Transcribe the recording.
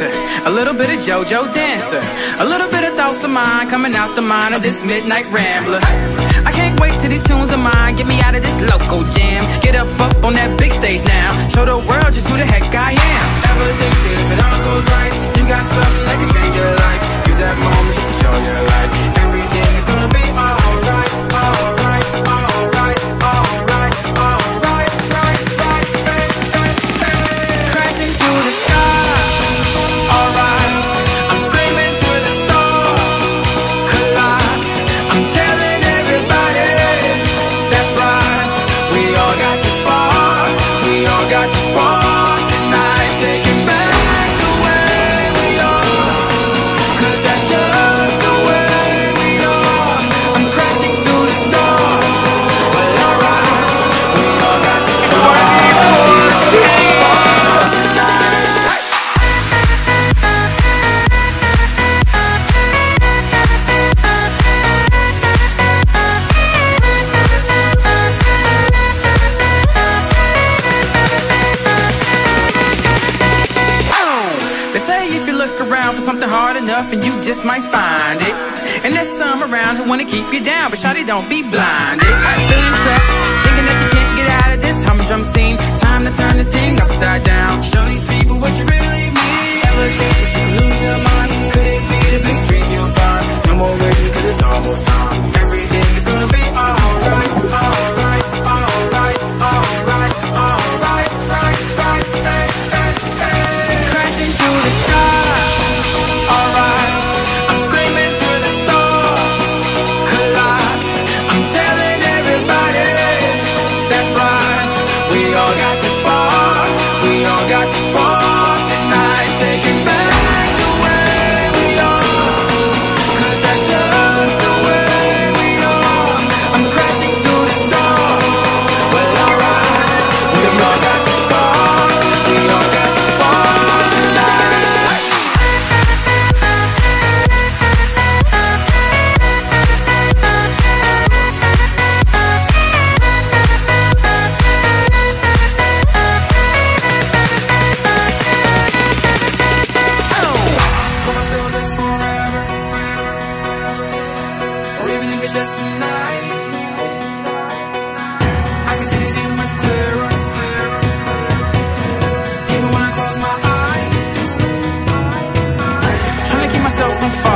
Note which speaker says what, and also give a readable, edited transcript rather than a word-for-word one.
Speaker 1: Cancer, a little bit of JoJo Dancer, a little bit of thoughts of mine coming out the mind of this midnight rambler. I can't wait till these tunes of mine get me out of this local jam. Get up on that big stage now, show the world just who the heck I am. Ever think that if it all goes right, you got something that can change your life? Use that moment just to show your light. Everything is gonna be alright, alright, alright, alright, alright, right, right, hey, hey, hey. Crashing through the sky, alright. I'm screaming to the stars collide. I'm telling everybody, that's right. We all got the spark, we all got the spark tonight. Taking back the way we are, 'cause that's just the way we are. I'm crashing through the door, well alright. We all got the spark, we all got the spark tonight. They say if you look around for something hard enough, and you just might find it. And there's some around who wanna keep you down, but shawty, don't be blinded. Feeling trapped, thinking that you can't get out of this humdrum scene. Time to turn this thing upside down. Show these people what you really mean. Ever think that you could lose your mind? Could it be the big dream you'll find? No more waiting, 'cause it's almost time. Everything is gonna be alright, alright, alright, alright, alright, right, right, hey, hey, hey. Crashing through the sky, alright. I'm screaming to the stars collide. I'm telling everybody, that's right. We all got the spark, we all got the spark tonight. Taking back the way we are, 'cause that's just the way we are. I'm crashing through the door, well alright. We all got the spark, we all got the spark tonight. Hope I feel this forever, or even if it's just tonight. I can see anything much clearer, even when I close my eyes. Trying to keep myself from falling.